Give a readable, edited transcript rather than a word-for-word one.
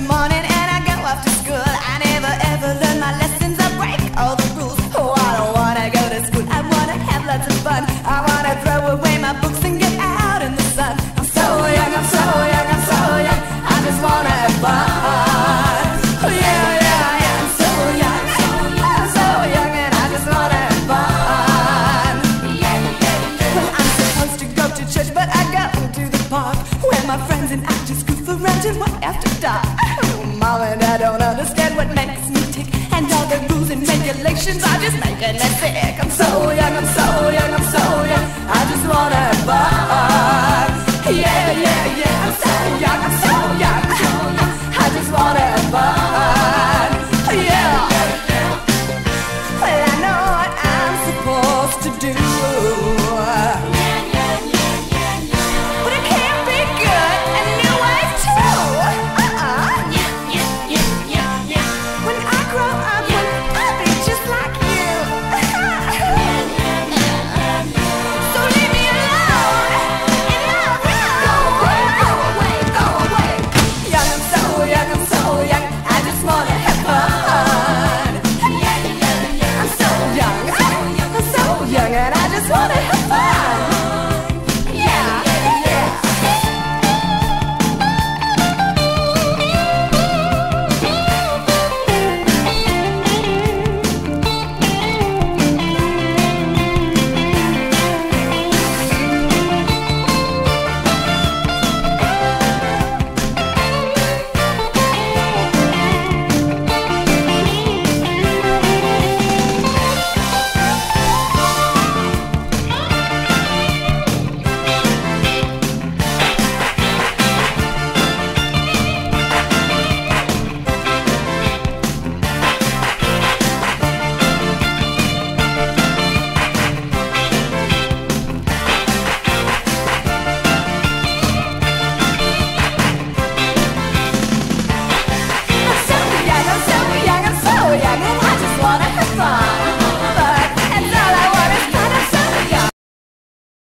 morning and I go off to school. I never ever learn my lessons, I break all the rules. Oh, I don't wanna go to school, I wanna have lots of fun. I wanna throw away my books and get out in the sun. I'm so young, I'm so young, I'm so young, I just wanna have fun. Oh yeah, yeah, yeah, I'm so young, I'm so young and I just wanna have fun. I'm supposed to go to church but I go to the park where my friends and I just goof around till way after dark. Mom and Dad don't understand what makes me tick, and all the rules and regulations are just making me sick. I'm so young, I'm so young, I'm so young, I just wanna